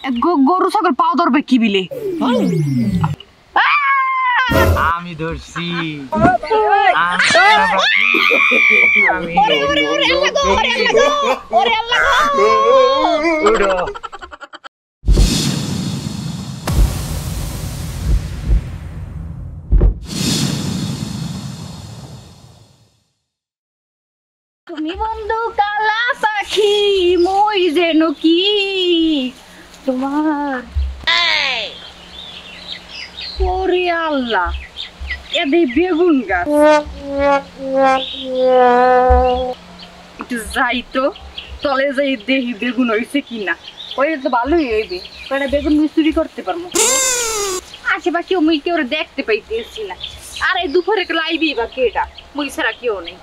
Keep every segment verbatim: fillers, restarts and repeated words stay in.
গরু ছাগল পাও ধরবে কি বিলে আমি ধরছি তুমি বন্ধু কালা পাখি মই যেন কি তোমার ওরে আল্লাহ এদি বেগুন গাছ একটু যাই তো তলে যাই দেখি বেগুন হয়েছে কিনা ওই তো ভালোই হইবে কয়টা বেগুন চুরি করতে পারবো আশেপাশে মুই কেউ দেখতে পাইতেছি না আর এই দুপুরে লাইবি বা কেটা মুই ছাড়া কেউ নেই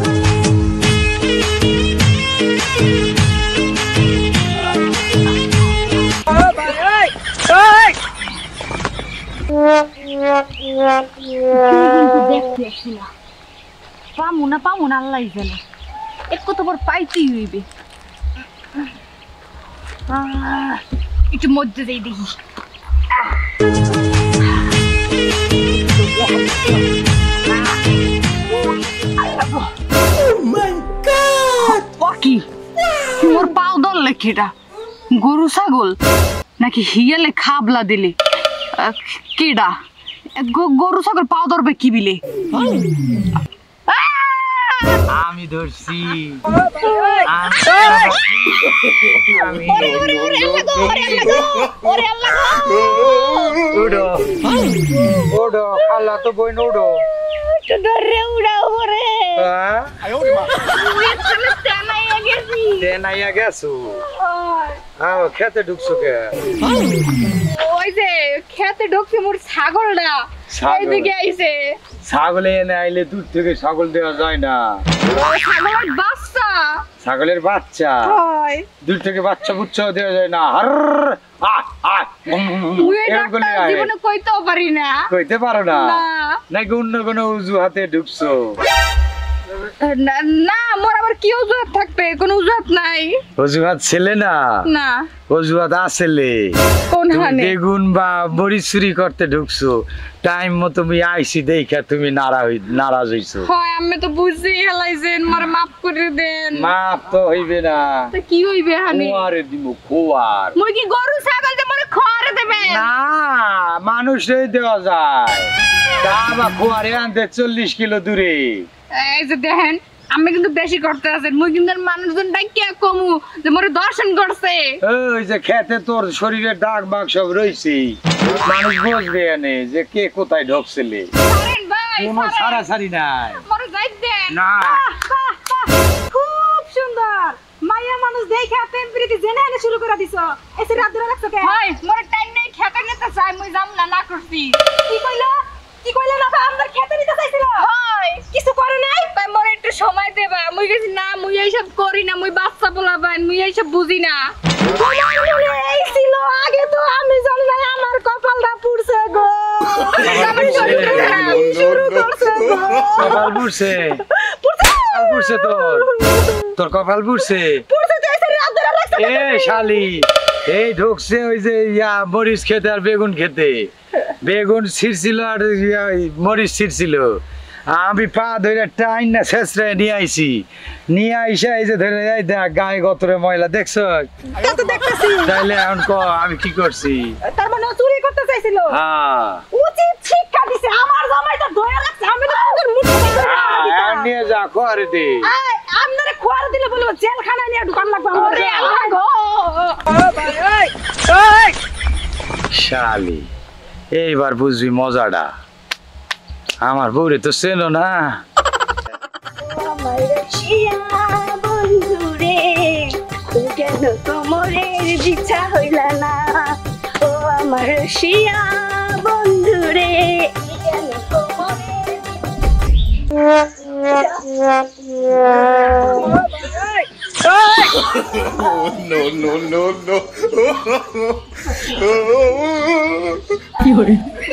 পামু না পামু না আল্লাহ জানে এক কত বড় পাইতেই হইবে একটু মধ্যে যাই দেখি কি মোর পাও ধরলে কিটা গরু ছাগল নাকি হিয়ালে খাবলা দিলে কিডা গরু ছাগল পাও ধরবে কি বিলে আমি ধরছি আল্লাহ তো বই নোডো ধরে উড়াও রে তেনাইয়া গেছো আও খেতে ঢুকছো কে ওই যে খেতে ঢুকছে মোর ছাগলটা এইদিকে আইছে ছাগলে এনে আইলে দূর থেকে ছাগল দেওয়া যায় না ছাগলের বাচ্চা ছাগলের বাচ্চা হয় দূর থেকে বাচ্চা বুচ্চা দেওয়া যায় না হার আ আ জীবনে কইতেও পারি না কইতে পারো না নাকি অন্য কোনো অজুহাতে ঢুকছো না মোর আবার কি অজুহাত থাকবে কোনো অজুহাত নাই অজুহাত ছেলে না না অজুহাত আসলে কোন হানে বেগুন বা বড়ি চুরি করতে ঢুকছো টাইম মতো তুমি আইসি দেখা তুমি নারাজ হই নারাজ হইছো হয় আমি তো বুঝি হেলাইছেন মোর maaf করে দেন maaf তো হইবে না তো কি হইবে হানি খোয়ারে দিব খোয়ার মই কি গরু ছাগল যে মোরে খোয়ারে দেবে না মানুষই দেওয়া যায় দাবা খোয়ারে আনতে চল্লিশ কিলো দূরে এই যে দেখেন আমি কিন্তু বেশি করতে আছেন মই কিন্তু মানুষজন ডাকিয়া কমু যে মোরে দর্শন করছে ওই যে খেতে তোর শরীরে দাগ বাগ সব রইছে মানুষ বুঝবে এনে যে কে কোথায় ঢোকছিলে আরেন ভাই কোনো ছাড়াছাড়ি নাই মোরে যাই দে না খুব সুন্দর মায়া মানুষ দেখা টেম্পারেচার জেনে এনে শুরু করে দিছো এসে রাত ধরে রাখছো কে ভাই মোরে টাইম নেই খেতে নিতে চাই মই যাম না না করছি কি কইলা কি কইলা না আমরা খেতে নিতে চাইছিল হয় কিছু করে নাই ভাই মোরে একটু সময় দেবা মই গেছি না মই এইসব করি না মই বাচ্চা বলাবান মই এইসব বুঝি না তোমার মনে এই ছিল আগে তো আমি জানি না আমার কপালটা পুড়ছে গো শুরু করছে গো কপাল পুড়ছে কপাল পুড়ছে তোর তোর কপাল পুড়ছে পুড়ছে তো এসে রাত ধরে রাখছো এ শালি এই ঢুকছে ওই যে ইয়া মরিচ খেতে আর বেগুন খেতে বেগুন ছিড়ছিল আর মরিচ ছিড়ছিল আমি পা ধরে টাইন না শেষরে নিয়ে আইছি নিয়ে আইসা এই যে ধরে যাই দেখ গায়ে গতরে ময়লা দেখছো তাইলে এখন ক আমি কি করছি তার মানে চুরি করতে চাইছিল হ্যাঁ উচিত শিক্ষা দিছে আমার জামাইটা ধরে রাখছে আমি তো তোর মুখ হ্যাঁ নিয়ে যা খোয়ারে দে এই আমনারে খোয়ার দিলে বলবো জেলখানায় নিয়ে ঢুকান লাগবে ওরে আল্লাহ গো ও ভাই এই এই শালি এইবার বুঝবি মজাটা আমার বউরে তো চেনো না আমার শিয়া বন্ধুরে কেন তোমারের ইচ্ছা হইল না ও আমার শিয়া বন্ধুরে কেন তোমারের no, no, no, no. কি হরে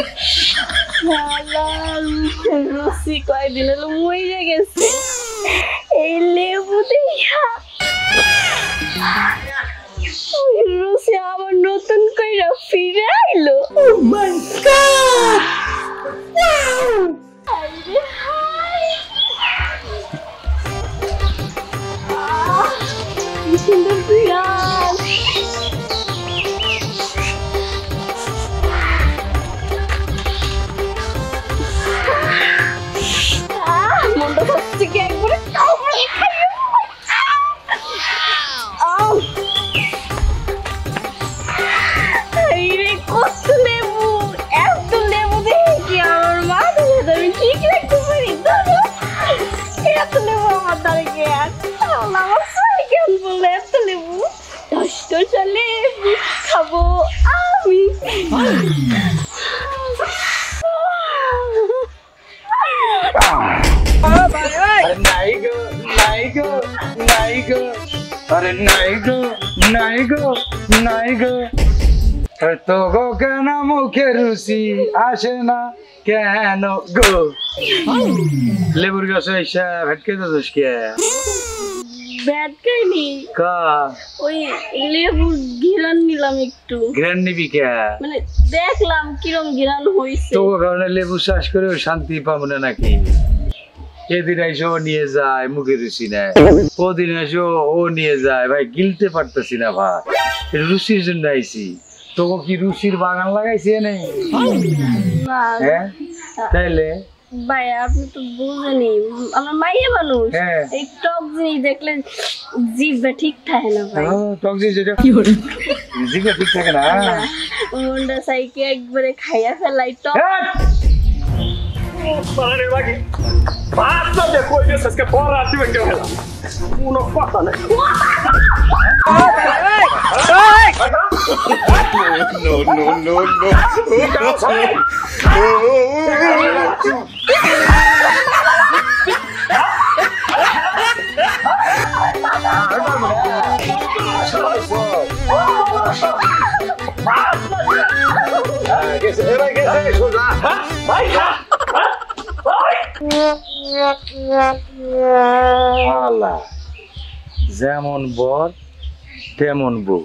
রসি কয়দিন হলো মরে গেছে এই লেবু দেখা রসি আবার নতুন নাই গো নাই গো নাই গো আরে নাই গো নাই গো নাই গো তো গো কেন মুখে রুচি আসে না কেন গো লেবুর গাছ এসে ভেটকে যাচ্ছিস কে ব্যাট খাইনি কা ওই লেবুর ঘিরান নিলাম একটু গ্র্যান্ড নিবি কে মানে দেখলাম কিরম ঘিরান হইছে তো কারণে লেবু চাষ করে শান্তি পাবো না নাকি এদিন এসে ও নিয়ে যায় মুখে রুচি নেয় ওদিন এসে ও নিয়ে যায় ভাই গিলতে পারতেছি না ভাই রুচির জন্য আইছি তোকে কি রুচির বাগান লাগাইছি নেই না হ্যাঁ তাইলে ভাই আপনি তো বুঝেনি আমার মাইয়া মানুষ হ্যাঁ। এই টক জিনিস দেখলে জিভটা ঠিক থাকে না ভাই ও, টক জিনিস এটা কি হলো জিভে ঠিক থাকে না মনটা সাইকে একবারে খাইয়া ফেলাই টক হ্যাঁ। No, no, no, no. আল্লাহ যেমন বর তেমন বউ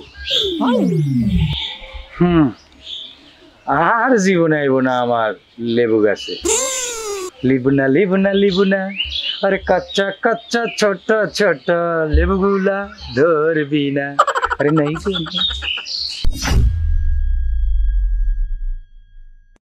হুম আর জীবনে আইব না আমার লেবু গাছে লিবু না লিবু না লিবু না আরে কাচ্চা কাচ্চা ছোট ছোট লেবুগুলা ধরবি না আরে নাই